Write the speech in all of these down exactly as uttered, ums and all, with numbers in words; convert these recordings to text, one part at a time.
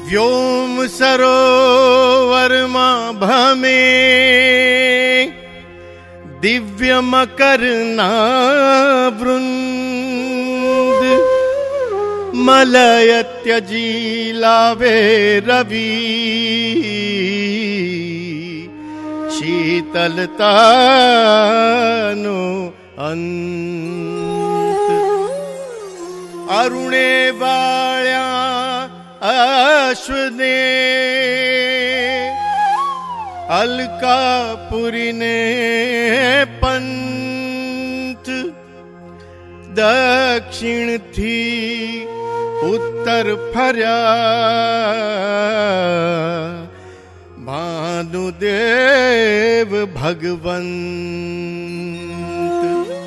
व्योम सरोवर मां भमे दिव्य मकरना वृंद मलय त्यजी लावे रवि शीतलता नो अंत अरुणे बाळ्या अश्वने अलकापुरी ने पंथ दक्षिण थी उत्तर फर्या भानुदेव भगवंत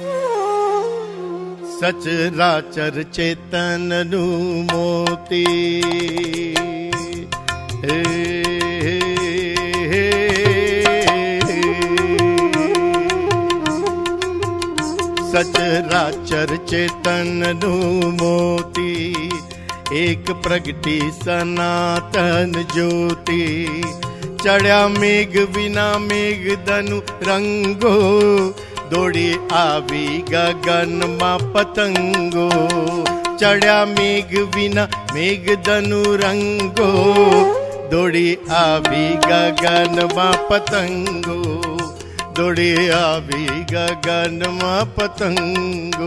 सचराचर चेतन नु मोती हे सचराचर चेतन नु मोती एक प्रगटी सनातन ज्योति चढ़या मेघ विना मेघ धनु रंगो दौड़ी आवी गगन मा पतंगो चढ़या मेघ विना मेघ धनु रंगो दौड़ी आवी गगन मा पतंगो दौड़ी आवी गगन मा पतंगो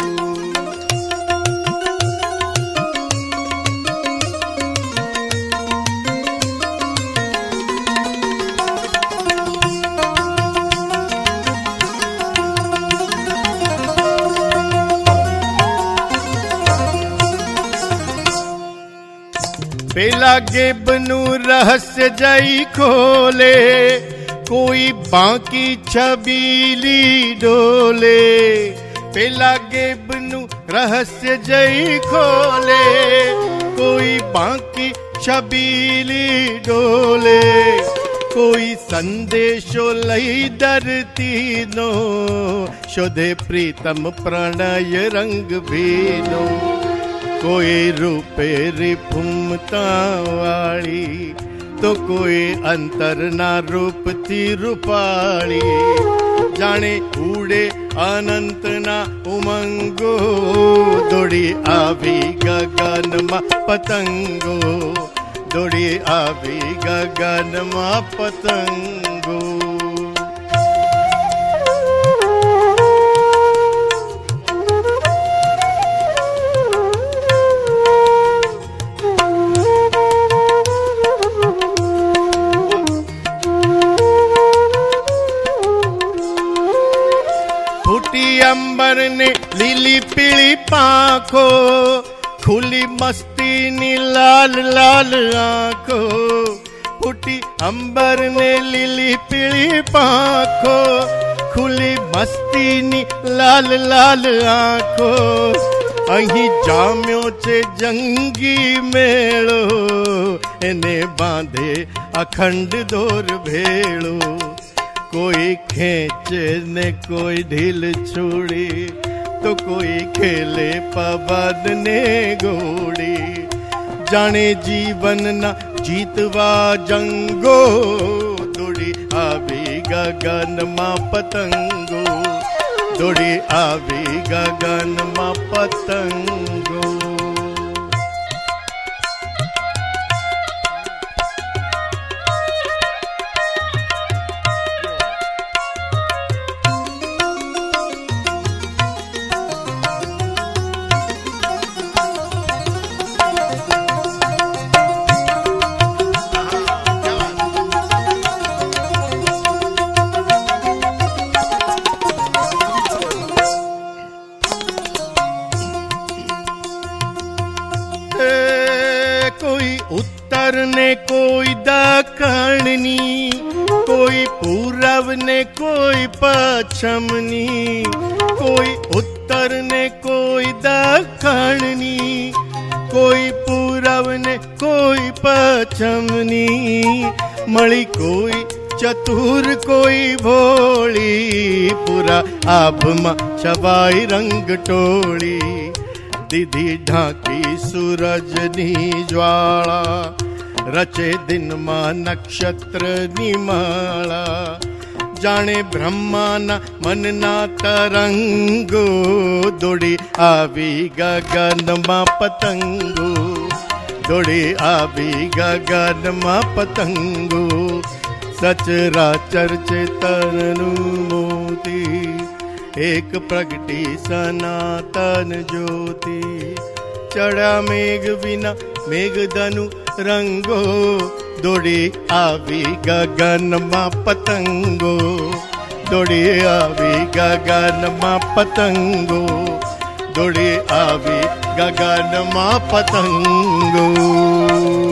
पेला गेबनु रहस्य जई खोले कोई बाकी छबीली डोले पेला गेबनु रहस्य जई खोले कोई बाकी छबीली डोले कोई संदेशो लई धरती नो शोधे प्रीतम प्रणय रंग भीनो कोई रूपे रिपुमता वाली तो कोई अंतर ना रूप थी रूपाली जाने उड़े अनंत ना उमंगो दौड़ी आवी गगन मा पतंगो दौड़ी आवी गगन मा पतंगो अंबर ने लीली पीली पाखो खुली मस्ती नी लाल लाल आंखो फूटी अंबर ने लीली पीली पाखो खुली मस्ती नी लाल लाल आंखो अही जाम्यो छे जंगी मेळो एने बांधे अखंड दोर भेळो कोई खेचे ने कोई ढील छोड़ी तो कोई खेले पवन ने घोड़ी जाने जीवन न जीतवा जंगो दौड़ी आवी गगन मा पतंगो दौड़ी आवी गगन मा पतंगो उत्तर ने कोई दक्षिणी कोई पूरब ने कोई पश्चिमनी कोई उत्तर ने कोई दक्षिणी कोई पूरब ने कोई पश्चिमनी मळी कोई चतुर कोई भोली पूरा आभ मा छवाई रंग टोली दीदी ढाकी सूरजनी ज्वाला रचे दिन मां नक्षत्र निमाला जाने ब्रह्माना मनना तरंगो दौड़ी आवी गगन मां पतंगो दौड़ी आवी गगन मां पतंगो सचराचर चेतन मोती एक प्रगटी सनातन ज्योति चढ़ा मेघ विना मेघ धनु रंगो दौड़ी आवी गगन मां पतंगो दौड़ी आवी गगन मां पतंगो दौड़ी आवी गगन मां पतंगो।